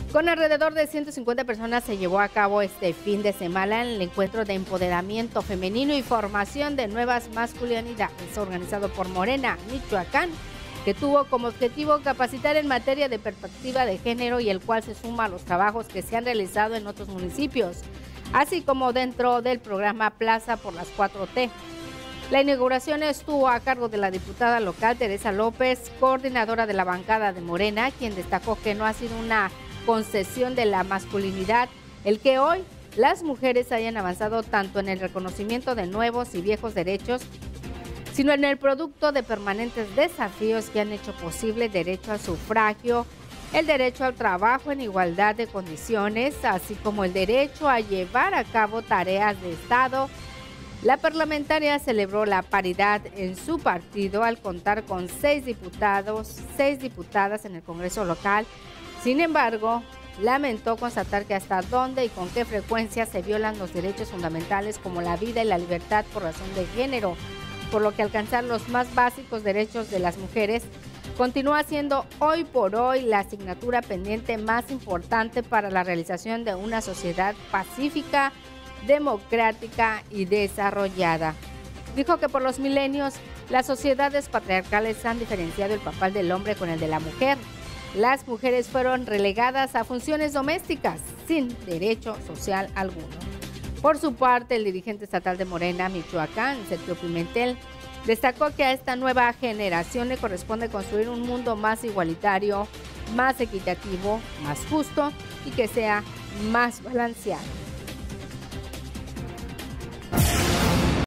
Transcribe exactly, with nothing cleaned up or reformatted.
Con alrededor de ciento cincuenta personas se llevó a cabo este fin de semana el encuentro de empoderamiento femenino y formación de nuevas masculinidades, organizado por Morena, Michoacán, que tuvo como objetivo capacitar en materia de perspectiva de género y el cual se suma a los trabajos que se han realizado en otros municipios, así como dentro del programa Plaza por las cuatro T. La inauguración estuvo a cargo de la diputada local Teresa López, coordinadora de la bancada de Morena, quien destacó que no ha sido una concesión de la masculinidad el que hoy las mujeres hayan avanzado tanto en el reconocimiento de nuevos y viejos derechos, sino en el producto de permanentes desafíos que han hecho posible el derecho al sufragio, el derecho al trabajo en igualdad de condiciones, así como el derecho a llevar a cabo tareas de Estado. La parlamentaria celebró la paridad en su partido al contar con seis diputados, seis diputadas en el Congreso local. Sin embargo, lamentó constatar que hasta dónde y con qué frecuencia se violan los derechos fundamentales como la vida y la libertad por razón de género, por lo que alcanzar los más básicos derechos de las mujeres continúa siendo hoy por hoy la asignatura pendiente más importante para la realización de una sociedad pacífica, democrática y desarrollada. Dijo que por los milenios las sociedades patriarcales han diferenciado el papel del hombre con el de la mujer. Las mujeres fueron relegadas a funciones domésticas sin derecho social alguno. Por su parte, el dirigente estatal de Morena, Michoacán, Sergio Pimentel, destacó que a esta nueva generación le corresponde construir un mundo más igualitario, más equitativo, más justo y que sea más balanceado.